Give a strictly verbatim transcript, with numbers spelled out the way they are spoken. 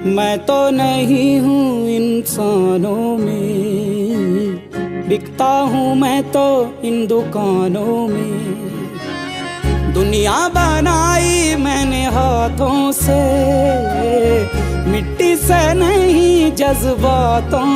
मैं तो नहीं हूँ इंसानों में, बिकता हूँ मैं तो इन दुकानों में। दुनिया बनाई मैंने हाथों से, मिट्टी से नहीं जज्बातों